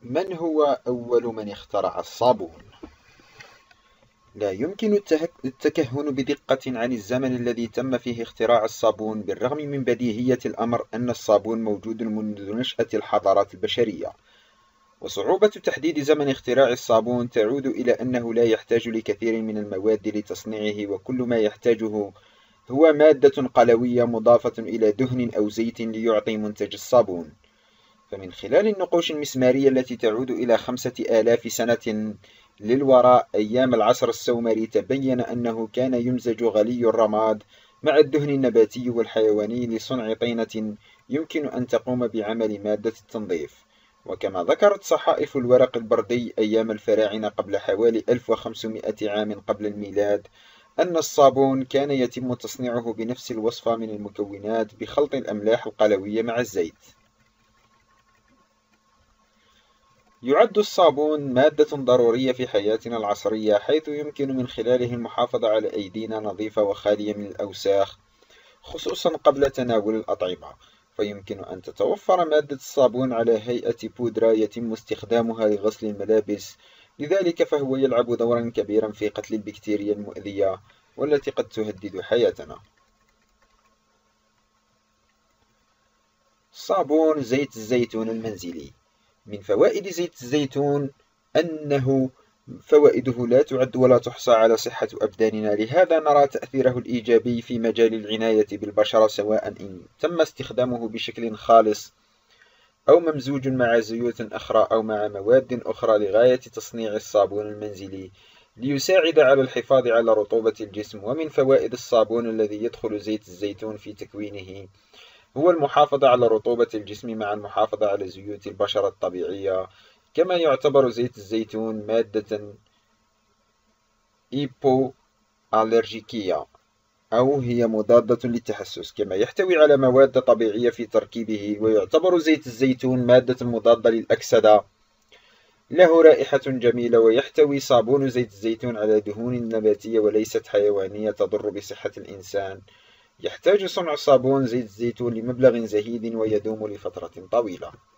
من هو أول من اخترع الصابون؟ لا يمكن التكهن بدقة عن الزمن الذي تم فيه اختراع الصابون، بالرغم من بديهية الأمر أن الصابون موجود منذ نشأة الحضارات البشرية. وصعوبة تحديد زمن اختراع الصابون تعود إلى أنه لا يحتاج لكثير من المواد لتصنيعه، وكل ما يحتاجه هو مادة قلوية مضافة إلى دهن أو زيت ليعطي منتج الصابون. فمن خلال النقوش المسمارية التي تعود إلى 5000 سنة للوراء، أيام العصر السومري، تبين أنه كان يمزج غلي الرماد مع الدهن النباتي والحيواني لصنع طينة يمكن أن تقوم بعمل مادة التنظيف. وكما ذكرت صحائف الورق البردي أيام الفراعنة قبل حوالي 1500 عام قبل الميلاد، أن الصابون كان يتم تصنيعه بنفس الوصفة من المكونات بخلط الأملاح القلوية مع الزيت. يعد الصابون مادة ضرورية في حياتنا العصرية، حيث يمكن من خلاله المحافظة على أيدينا نظيفة وخالية من الأوساخ، خصوصا قبل تناول الأطعمة. فيمكن أن تتوفر مادة الصابون على هيئة بودرة يتم استخدامها لغسل الملابس، لذلك فهو يلعب دورا كبيرا في قتل البكتيريا المؤذية والتي قد تهدد حياتنا. صابون زيت الزيتون المنزلي. من فوائد زيت الزيتون أنه فوائده لا تعد ولا تحصى على صحة أبداننا، لهذا نرى تأثيره الإيجابي في مجال العناية بالبشرة، سواء إن تم استخدامه بشكل خالص أو ممزوج مع زيوت أخرى أو مع مواد أخرى لغاية تصنيع الصابون المنزلي ليساعد على الحفاظ على رطوبة الجسم. ومن فوائد الصابون الذي يدخل زيت الزيتون في تكوينه هو المحافظة على رطوبة الجسم مع المحافظة على زيوت البشرة الطبيعية. كما يعتبر زيت الزيتون مادة إيبو-ألرجيكية، أو هي مضادة للتحسس، كما يحتوي على مواد طبيعية في تركيبه. ويعتبر زيت الزيتون مادة مضادة للأكسدة، له رائحة جميلة. ويحتوي صابون زيت الزيتون على دهون نباتية وليست حيوانية تضر بصحة الإنسان. يحتاج صنع صابون زيت الزيتون لمبلغ زهيد ويدوم لفترة طويلة.